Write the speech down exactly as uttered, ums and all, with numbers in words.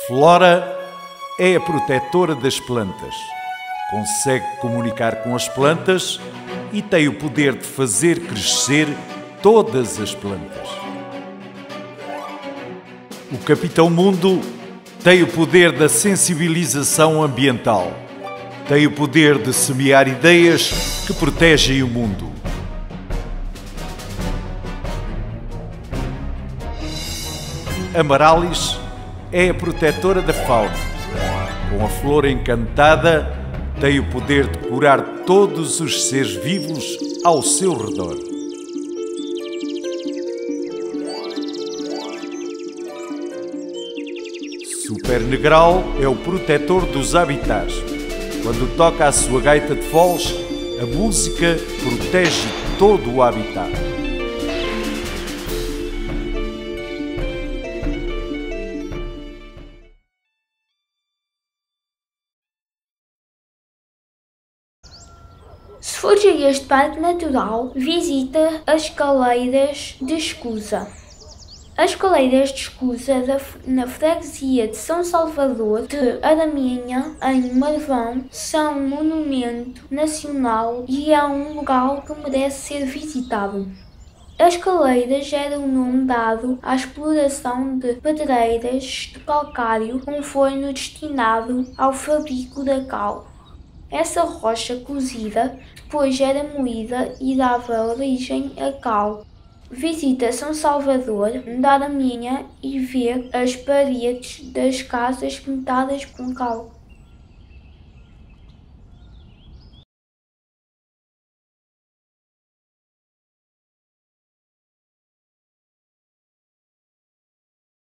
Flora é a protetora das plantas. Consegue comunicar com as plantas e tem o poder de fazer crescer todas as plantas. O Capitão Mundo tem o poder da sensibilização ambiental. Tem o poder de semear ideias que protegem o mundo. Amarallis é a protetora da fauna. Com a flor encantada, tem o poder de curar todos os seres vivos ao seu redor. Super Negral é o protetor dos habitats. Quando toca a sua gaita de foles, a música protege todo o habitat. Se for a este parque natural, visita as Escaleiras de Escusa. As Escaleiras de Escusa, na freguesia de São Salvador de Araminha, em Marvão, são um monumento nacional e é um local que merece ser visitado. As Escaleiras era o nome dado à exploração de pedreiras de calcário com forno destinado ao fabrico da cal. Essa rocha cozida depois era moída e dava origem à cal. Visita São Salvador da Araminha e vê as paredes das casas pintadas com cal.